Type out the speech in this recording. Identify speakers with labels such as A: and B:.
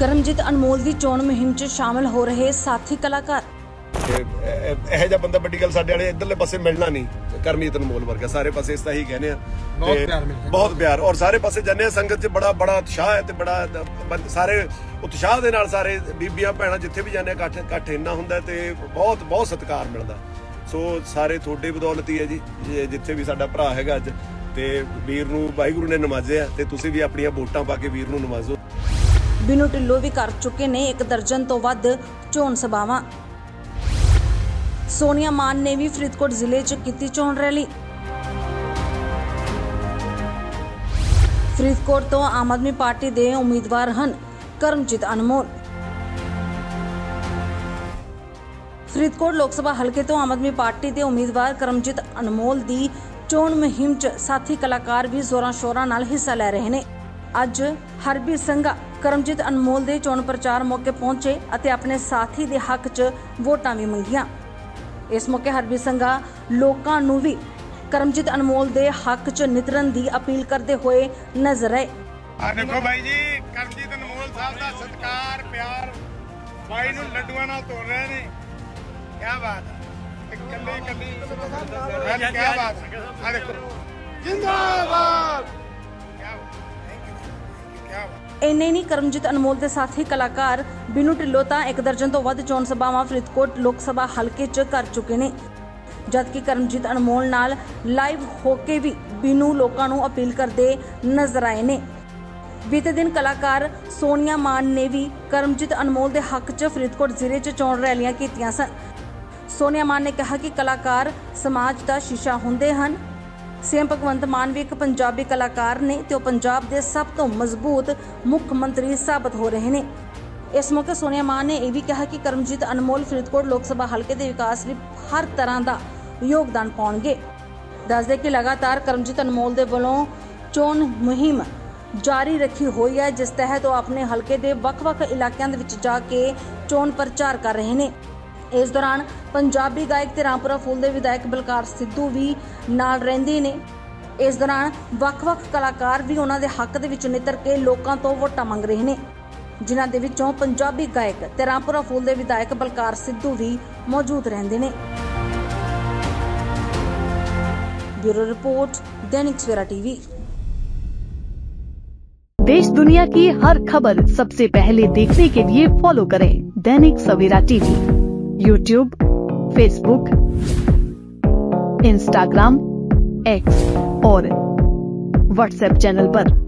A: ਕਰਮਜੀਤ ਅਨਮੋਲ ਦੀ ਚੋਣ ਮੁਹਿੰਮ 'ਚ ਸ਼ਾਮਲ ਹੋ ਰਹੇ ਸਾਥੀ ਕਲਾਕਾਰ।
B: ਇਹੋ ਜਿਹਾ ਬੰਦਾ ਵੱਡੀ ਗੱਲ ਸਾਡੇ ਵਾਲੇ ਇਧਰਲੇ ਪਾਸੇ ਮਿਲਣਾ ਨਹੀਂ। ਕਰਮਜੀਤ ਅਨਮੋਲ ਵਰਗਾ ਸਾਰੇ ਪਾਸੇ ਇਸ ਤਰ੍ਹਾਂ ਹੀ ਕਹਿੰਦੇ ਆ, ਬਹੁਤ ਪਿਆਰ ਔਰ ਸਾਰੇ ਪਾਸੇ ਜਾਂਦੇ ਆ। ਸੰਗਤ 'ਚ ਬੜਾ ਉਤਸ਼ਾਹ ਹੈ ਤੇ ਬੜਾ ਸਾਰੇ ਉਤਸ਼ਾਹ ਦੇ ਨਾਲ ਸਾਰੇ ਬੀਬੀਆਂ ਭੈਣਾਂ ਜਿੱਥੇ ਵੀ ਜਾਂਦੇ ਆ ਇਕੱਠ ਇੰਨਾ ਹੁੰਦਾ ਤੇ ਬਹੁਤ ਸਤਿਕਾਰ ਮਿਲਦਾ। ਸੋ ਸਾਰੇ ਤੁਹਾਡੇ ਬਦੌਲਤ ਹੀ ਹੈ ਜੀ, ਜਿੱਥੇ ਵੀ ਸਾਡਾ ਭਰਾ ਹੈਗਾ ਅੱਜ ਤੇ ਵੀਰ ਨੂੰ ਵਾਹਿਗੁਰੂ ਨੇ ਨਵਾਜ਼ਿਆ ਤੇ ਤੁਸੀਂ ਵੀ ਆਪਣੀਆਂ ਵੋਟਾਂ ਪਾ ਕੇ ਵੀਰ ਨੂੰ ਨਵਾਜ਼ੋ।
A: ਬਿਨੂ ਢਿੱਲੋਂ ਵੀ ਕਰ ਚੁੱਕੇ ਨੇ 1 ਦਰਜਨ ਤੋਂ ਵੱਧ ਚੋਣ ਸਭਾਵਾਂ। ਸੋਨੀਆ ਮਾਨ ਨੇ ਵੀ ਫਰੀਦਕੋਟ ਜ਼ਿਲ੍ਹੇ 'ਚ ਕੀਤੀ ਚੋਣ ਰੈਲੀ। ਫਰੀਦਕੋਟ ਤੋਂ ਆਮ ਆਦਮੀ ਪਾਰਟੀ ਦੇ ਉਮੀਦਵਾਰ ਹਨ ਕਰਮਜੀਤ ਅਨਮੋਲ। ਫਰੀਦਕੋਟ ਲੋਕ ਸਭਾ ਹਲਕੇ ਤੋਂ ਆਮ ਆਦਮੀ ਪਾਰਟੀ ਦੇ ਉਮੀਦਵਾਰ ਕਰਮਜੀਤ ਅਨਮੋਲ ਦੀ ਚੋਣ ਮੁਹਿੰਮ 'ਚ ਸਾਥੀ ਕਲਾਕਾਰ ਵੀ ਜ਼ੋਰਾਂ ਸ਼ੋਰਾਂ ਨਾਲ ਹਿੱਸਾ ਲੈ ਰਹੇ ਨੇ। ਅੱਜ ਹਰਬੀਰ ਸਿੰਘਾ ਕਰਮਜੀਤ ਅਨਮੋਲ ਦੇ ਚੋਣ ਪ੍ਰਚਾਰ ਮੌਕੇ ਪਹੁੰਚੇ ਅਤੇ ਆਪਣੇ ਸਾਥੀ ਦੇ ਹੱਕ 'ਚ ਵੋਟਾਂ ਵੀ ਮੰਗੀਆਂ। ਇਸ ਮੌਕੇ ਹਰਬੀਰ ਸਿੰਘਾ ਲੋਕਾਂ ਨੂੰ ਵੀ ਕਰਮਜੀਤ ਅਨਮੋਲ ਦੇ ਹੱਕ 'ਚ ਨਿਤਰਨ ਦੀ ਅਪੀਲ ਕਰਦੇ ਹੋਏ ਨਜ਼ਰ ਆਏ।
C: देखो भाई जी, करमजीत अनमोल साहब का सत्कार प्यार भाई नूं लड्डूआं नाल तोड़ रहे ने। क्या बात है, कल्ले क्या बात है। आ देखो जिंदाबाद।
A: ਇੰਨੇ ਨਹੀਂ, ਕਰਮਜੀਤ ਅਨਮੋਲ ਦੇ ਸਾਥੀ ਕਲਾਕਾਰ ਬਿਨੂ ਢਿੱਲੋਂ ਤਾਂ 1 ਦਰਜਨ ਤੋਂ ਵੱਧ ਚੋਣ ਸਭਾਵਾਂ ਫਰੀਦਕੋਟ ਲੋਕ ਸਭਾ ਹਲਕੇ 'ਚ ਕਰ ਚੁੱਕੇ ਨੇ, ਜਦਕਿ ਕਰਮਜੀਤ ਅਨਮੋਲ ਨਾਲ ਲਾਈਵ ਹੋ ਕੇ ਵੀ ਬਿਨੂ ਲੋਕਾਂ ਨੂੰ ਅਪੀਲ ਕਰਦੇ ਨਜ਼ਰ ਆਏ ਨੇ। ਬੀਤੇ ਦਿਨ ਕਲਾਕਾਰ ਸੋਨੀਆ ਮਾਨ ਨੇ ਵੀ ਕਰਮਜੀਤ ਅਨਮੋਲ ਦੇ ਹੱਕ 'ਚ ਫਰੀਦਕੋਟ ਜ਼ਿਲ੍ਹੇ 'ਚ ਚੋਣ ਰੈਲੀਆਂ ਕੀਤੀਆਂ ਸਨ। ਸੋਨੀਆ ਮਾਨ ਨੇ ਕਿਹਾ ਕਿ ਕਲਾਕਾਰ ਸਮਾਜ ਦਾ ਸ਼ੀਸ਼ਾ ਹੁੰਦੇ ਹਨ। ਸੀਐਮ ਭਗਵੰਤ ਮਾਨ ਵੀ ਇੱਕ ਪੰਜਾਬੀ ਕਲਾਕਾਰ ਨੇ ਤੇ ਉਹ ਪੰਜਾਬ ਦੇ ਸਭ ਤੋਂ ਮਜ਼ਬੂਤ ਮੁੱਖ ਮੰਤਰੀ ਸਾਬਤ ਹੋ ਰਹੇ ਨੇ। ਇਸ ਮੌਕੇ ਸੋਨੀਆ ਮਾਨ ਨੇ ਇਹ ਵੀ ਕਿਹਾ ਕਿ ਕਰਮਜੀਤ ਅਨਮੋਲ ਫਰੀਦਕੋਟ ਲੋਕ ਸਭਾ ਹਲਕੇ ਦੇ ਵਿਕਾਸ ਲਈ ਹਰ ਤਰ੍ਹਾਂ ਦਾ ਯੋਗਦਾਨ ਪਾਉਣਗੇ। ਦੱਸਦੇ ਕਿ ਲਗਾਤਾਰ ਕਰਮਜੀਤ ਅਨਮੋਲ ਦੇ ਵੱਲੋਂ ਚੋਣ ਮੁਹਿੰਮ ਜਾਰੀ ਰੱਖੀ ਹੋਈ ਹੈ, ਜਿਸ ਤਹਿਤ ਉਹ ਆਪਣੇ ਹਲਕੇ ਦੇ ਵੱਖ-ਵੱਖ ਇਲਾਕਿਆਂ ਦੇ ਵਿੱਚ ਜਾ ਕੇ ਚੋਣ ਪ੍ਰਚਾਰ ਕਰ ਰਹੇ ਨੇ। ਇਸ ਦੌਰਾਨ ਪੰਜਾਬੀ ਗਾਇਕ ਤੇ ਰਾਮਪੁਰਾ ਫੂਲ ਦੇ ਵਿਧਾਇਕ ਬਲਕਾਰ ਸਿੱਧੂ ਵੀ ਨਾਲ ਰਹਿੰਦੇ ਨੇ। ਇਸ ਦੌਰਾਨ ਵੱਖ-ਵੱਖ ਕਲਾਕਾਰ ਵੀ ਉਹਨਾਂ ਦੇ ਹੱਕ ਦੇ ਵਿੱਚ ਨਿੱਤਰ ਕੇ ਲੋਕਾਂ ਤੋਂ ਵੋਟਾਂ ਮੰਗ ਰਹੇ ਨੇ, ਜਿਨ੍ਹਾਂ ਦੇ ਵਿੱਚੋਂ ਪੰਜਾਬੀ ਗਾਇਕ ਤੇ ਰਾਮਪੁਰਾ ਫੂਲ ਦੇ ਵਿਧਾਇਕ ਬਲਕਾਰ ਸਿੱਧੂ ਵੀ ਮੌਜੂਦ ਰਹਿੰਦੇ ਨੇ। ब्यूरो रिपोर्ट, दैनिक सवेरा टीवी।
D: देश दुनिया की हर खबर सबसे पहले देखने के लिए फॉलो करें Dainik Savera TV, YouTube, Facebook, Instagram, X और व्हाट्सएप चैनल पर।